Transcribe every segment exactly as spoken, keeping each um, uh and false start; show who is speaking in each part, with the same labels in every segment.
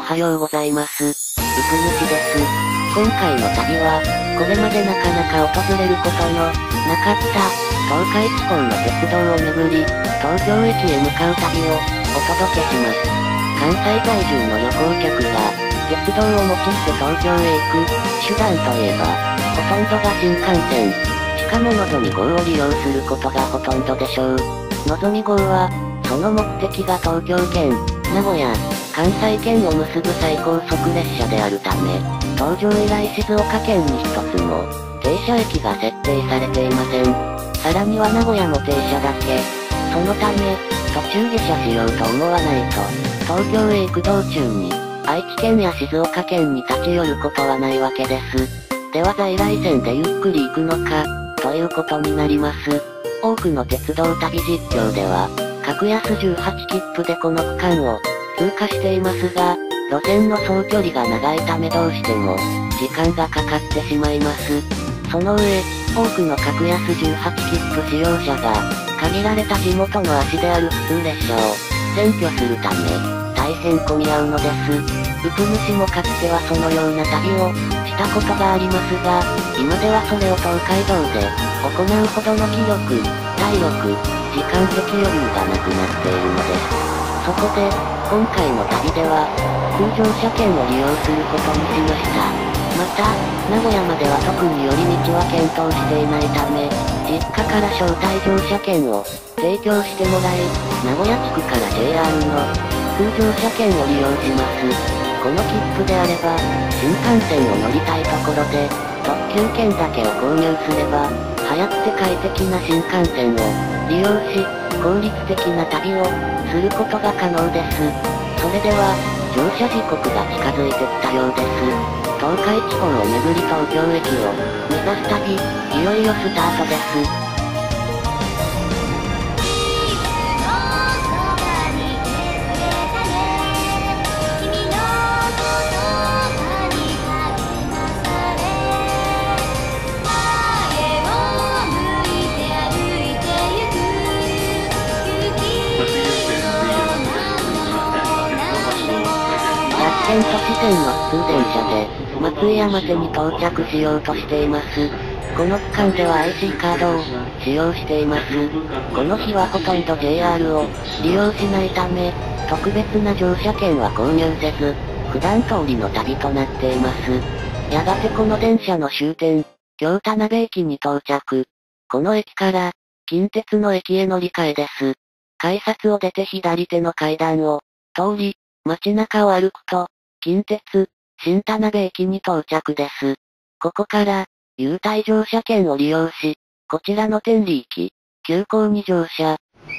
Speaker 1: はようございます。うぷ主です。今回の旅は、これまでなかなか訪れることのなかった東海地方の鉄道を巡り、東京駅へ向かう旅をお届けします。関西在住の旅行客が鉄道を用いて東京へ行く手段といえば、ほとんどが新幹線。しかものぞみ号を利用することがほとんどでしょう。のぞみ号は、その目的が東京圏、名古屋、関西圏を結ぶ最高速列車であるため、搭乗以来静岡県に一つも停車駅が設定されていません。さらには名古屋も停車だけ。そのため、途中下車しようと思わないと、東京へ行く道中に、愛知県や静岡県に立ち寄ることはないわけです。では在来線でゆっくり行くのか、ということになります。多くの鉄道旅実況では、格安じゅうはち切符でこの区間を通過していますが、路線の総距離が長いためどうしても、時間がかかってしまいます。その上、多くの格安じゅうはち切符使用者が、限られた地元の足である普通列車を占拠するため、大変混み合うのです。うぷ主もかつてはそのような旅をしたことがありますが、今ではそれを東海道で行うほどの気力、体力、時間的余裕がなくなっているのです。そこで、今回の旅では、空乗車券を利用することにしました。また、名古屋までは特に寄り道は検討していないため、実家から招待乗車券を提供してもらい、名古屋地区から ジェイアール の空乗車券を利用します。この切符であれば、新幹線を乗りたいところで、特急券だけを購入すれば、早くて快適な新幹線を利用し、効率的な旅をすることが可能です。それでは、乗車時刻が近づいてきたようです。東海地方を巡り東京駅を目指す旅、いよいよスタートです。楽天都市線の普通電車で、松井山手に到着しようとしています。この区間では アイシー カードを使用しています。この日はほとんど ジェイアール を利用しないため、特別な乗車券は購入せず、普段通りの旅となっています。やがてこの電車の終点、京田辺駅に到着。この駅から、近鉄の駅へ乗り換えです。改札を出て左手の階段を通り、街中を歩くと、近鉄、新田辺駅に到着です。ここから、優待乗車券を利用し、こちらの天理行き、急行に乗車。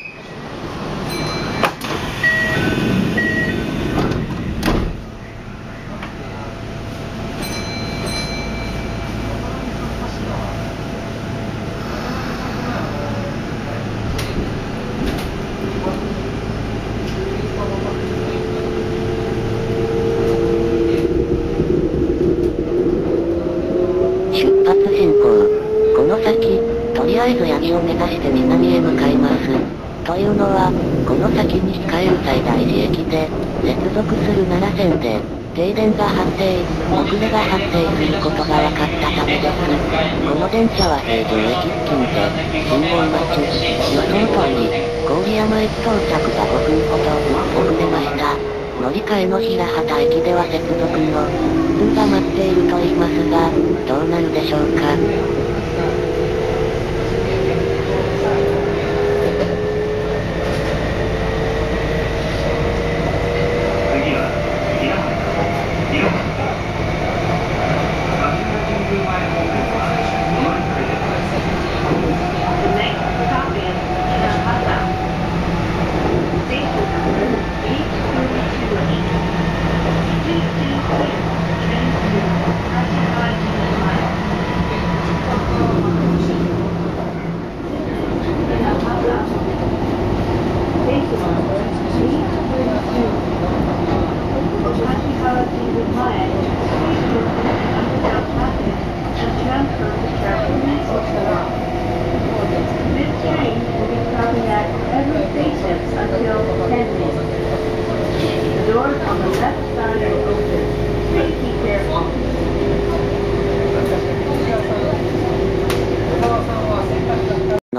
Speaker 1: 出発進行。この先、とりあえず八木を目指して南へ向かいます。というのは、この先に控える西大寺駅で、接続する奈良線で、停電が発生、遅れが発生することが分かったためです。この電車は平城駅付近で、信号待ち、予想通り、郡山駅到着がごふんほど遅れました。乗り換えの平畑駅では接続の普通が待っていると言いますが、どうなるでしょうか。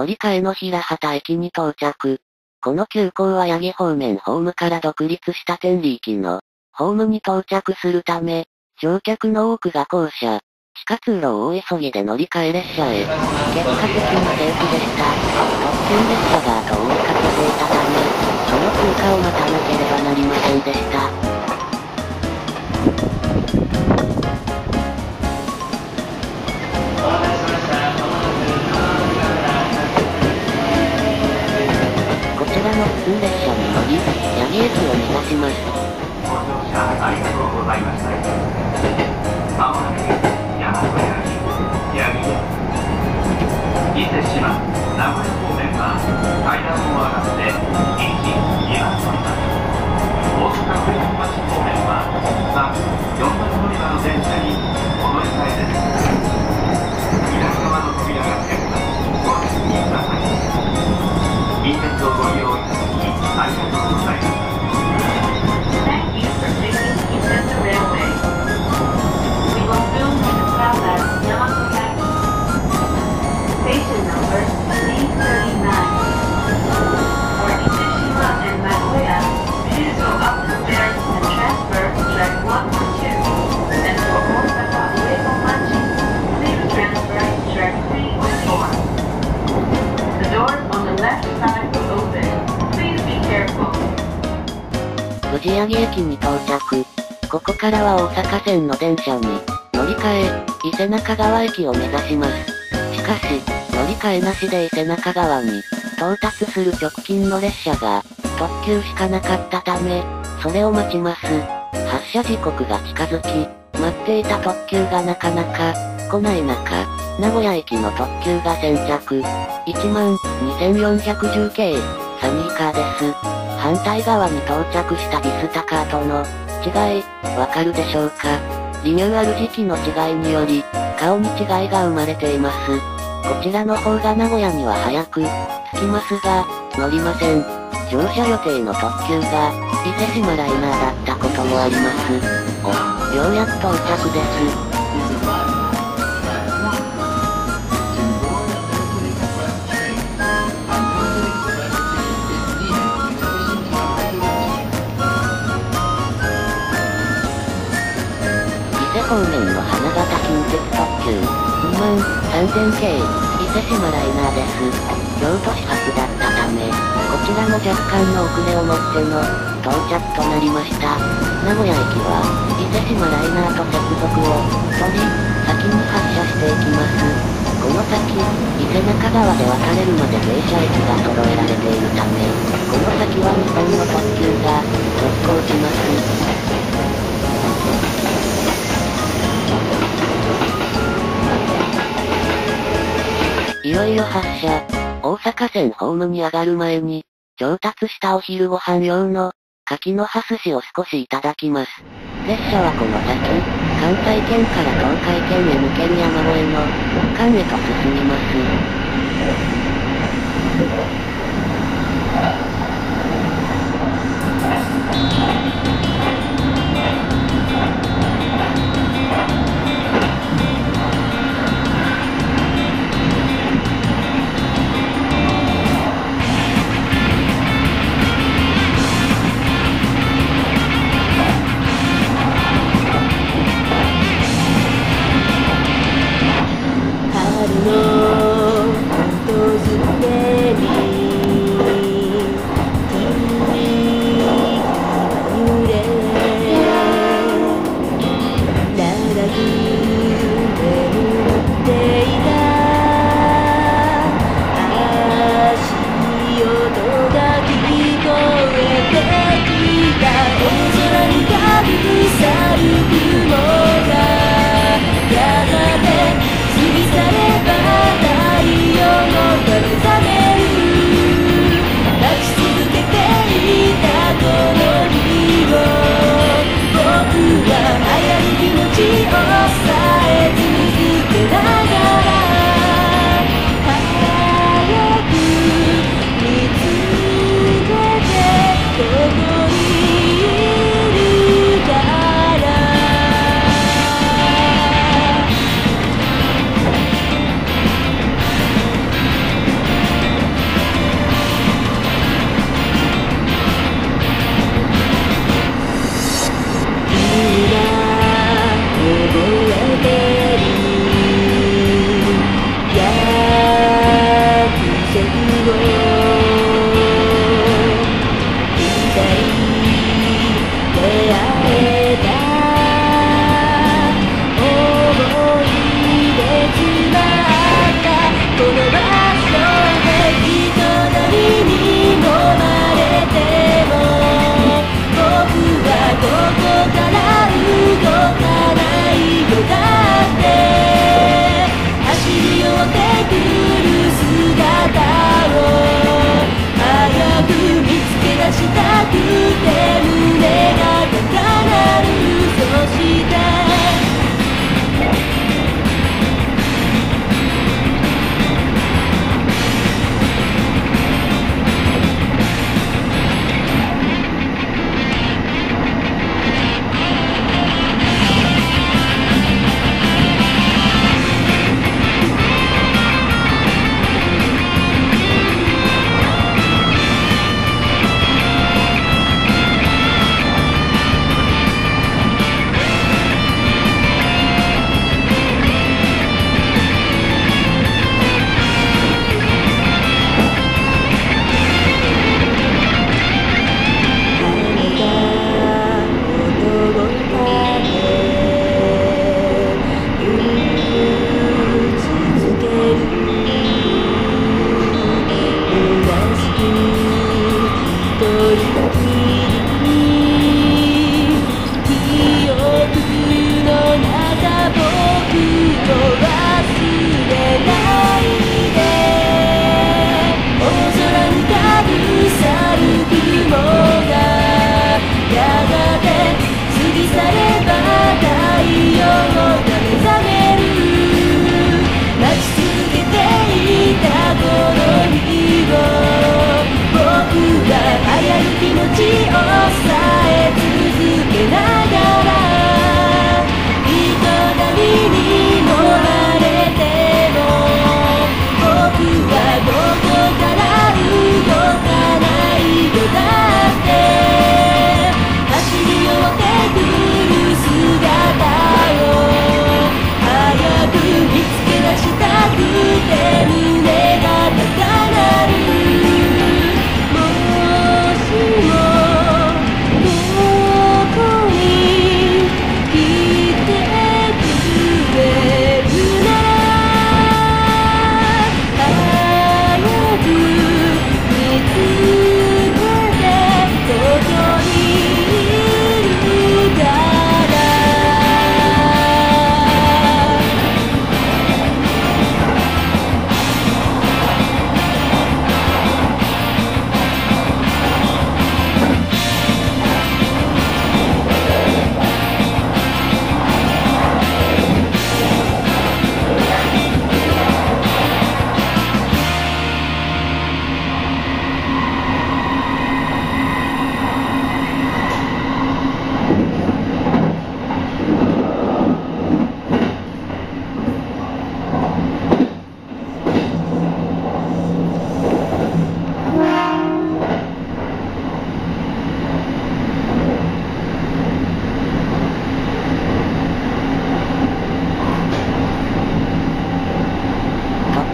Speaker 1: 乗り換えの平畑駅に到着。この急行は八木方面ホームから独立した天理行きのホームに到着するため、乗客の多くが校舎、地下通路を大急ぎで乗り換え列車へ。結果的にセーフでした。特急列車が後を追いかけていたため、その通過を待たなければなりませんでした。こちらの普通列車に乗り、八木駅を目指します。
Speaker 2: ご乗車ありがとうございました。まもなく大和駅、八木駅、伊勢志摩、名古屋方面は階段を上がっていち、にばん乗り場、大阪栗山町方面はさん、よんばん乗り場の電車にお乗り換えです。左側の扉が開きます。ご注意ください。近鉄をご利用いただきありがとうございます。
Speaker 3: Thank you for taking Kintetsu Railway. We will soon take a stop at Yamato-Yaki. Station number D thirty-nine. For Ise-Shima and Nagoya, please go up the stairs and transfer to track one or two. And for Osaka Uegomachi, please transfer to track three or four. The doors on the left side will open. Please be careful.
Speaker 1: 無事八木駅に到着。ここからは大阪線の電車に乗り換え、伊勢中川駅を目指します。しかし、乗り換えなしで伊勢中川に到達する直近の列車が特急しかなかったため、それを待ちます。発車時刻が近づき、待っていた特急がなかなか来ない中、名古屋駅の特急が先着。いちまんにせんよんひゃくじゅう系、サニーカーです。反対側に到着したビスタカーとの違い、わかるでしょうか？リニューアル時期の違いにより、顔に違いが生まれています。こちらの方が名古屋には早く着きますが、乗りません。乗車予定の特急が伊勢志摩ライナーだったこともあります。お、ようやく到着です。伊勢方面の花形近鉄特急にまんさんぜん系伊勢志摩ライナーです。京都始発だったため、こちらも若干の遅れをもっての到着となりました。名古屋駅は伊勢志摩ライナーと接続を取り、先に発車していきます。この先、伊勢中川で渡れるまで停車駅が揃えられているため、この先はにほんの特急が直行します。いよいよ発車。大阪線ホームに上がる前に、調達したお昼ご飯用の、柿の葉寿司を少しいただきます。列車はこの先、関西圏から東海圏へ抜ける山越えの、間へと進みます。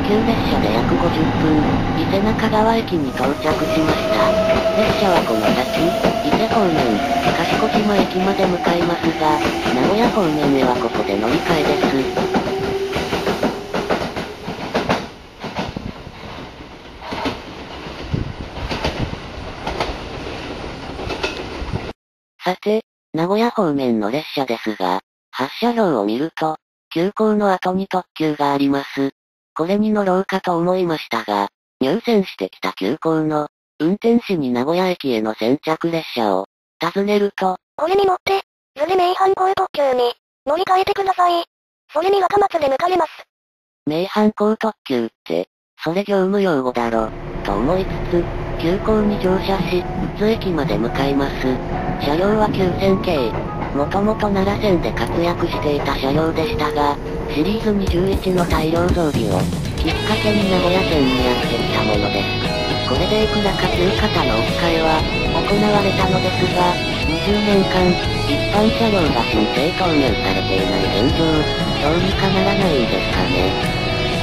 Speaker 1: 急列車で約ごじゅっぷん、伊勢中川駅に到着しました。列車はこの先、伊勢方面、賢島駅まで向かいますが、名古屋方面へはここで乗り換えです。さて、名古屋方面の列車ですが、発車表を見ると、急行の後に特急があります。これに乗ろうかと思いましたが、入線してきた急行の、運転士に名古屋駅への先着列車を、尋ねると、
Speaker 4: これに乗って、図で名阪高特急に、乗り換えてください。それに若松で抜かれます。
Speaker 1: 名阪高特急って、それ業務用語だろ、と思いつつ、急行に乗車し、津駅まで向かいます。車両はきゅうせん系。もともと奈良線で活躍していた車両でしたが、シリーズにじゅういちの大量増備を、きっかけに名古屋線にやってきたものです。これでいくらか旧型の置き換えは、行われたのですが、にじゅうねんかん、一般車両が申請投入されていない現状、どうにかならないんですかね。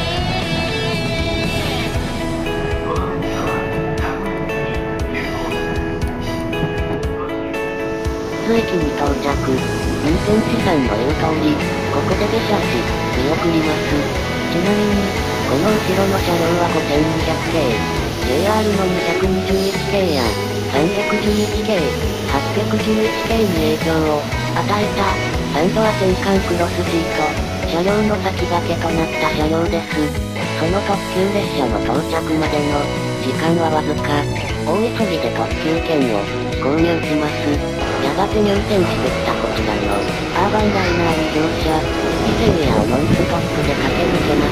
Speaker 1: 津駅に到着。運転士さんの言う通り、ここで下車し、見送ります。ちなみに、この後ろの車両はごせんにひゃく系、ジェイアール のにひゃくにじゅういち系や、さんびゃくじゅういち系、はっぴゃくじゅういち系に影響を与えた、サンドア戦艦クロスシート、車両の先駆けとなった車両です。その特急列車の到着までの時間はわずか、大急ぎで特急券を購入します。やがて入線してきたこちらのアーバンライナーに乗車、伊勢エアをノンストップで駆け抜けます。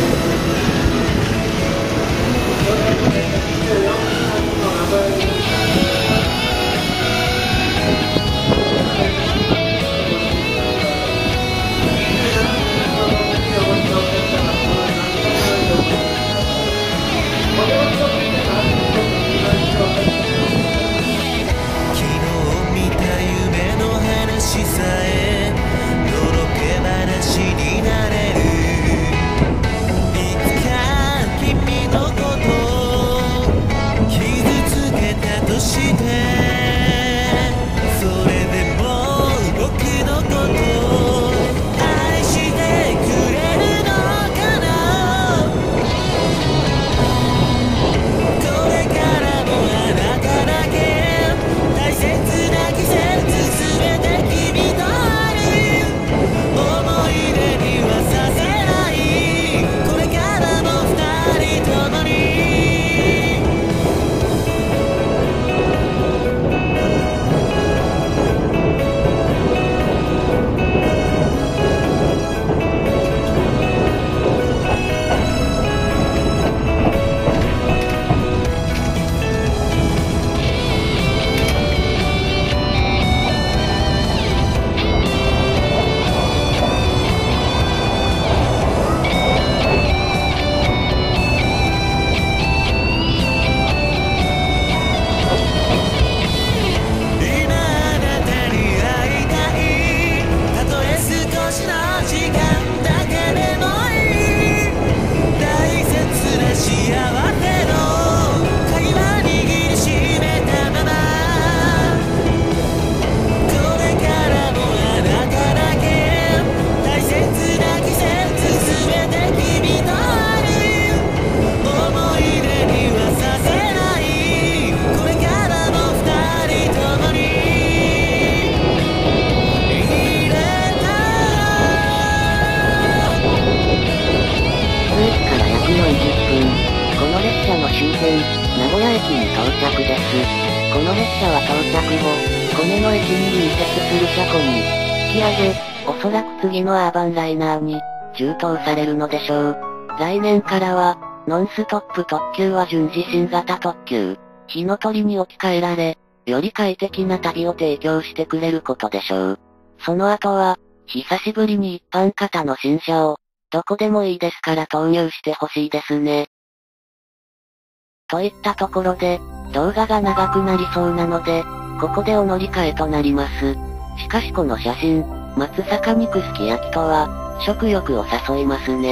Speaker 1: この列車は到着後、米の駅に隣接する車庫に引き上げ、おそらく次のアーバンライナーに充当されるのでしょう。来年からは、ノンストップ特急は準時新型特急、火の鳥に置き換えられ、より快適な旅を提供してくれることでしょう。その後は、久しぶりに一般型の新車を、どこでもいいですから投入してほしいですね。といったところで、動画が長くなりそうなので、ここでお乗り換えとなります。しかしこの写真、松阪肉すき焼きとは、食欲を誘いますね。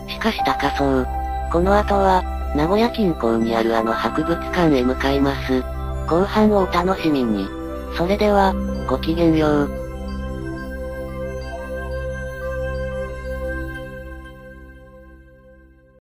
Speaker 1: しかし高そう。この後は、名古屋近郊にあるあの博物館へ向かいます。後半をお楽しみに。それでは、ごきげんよう。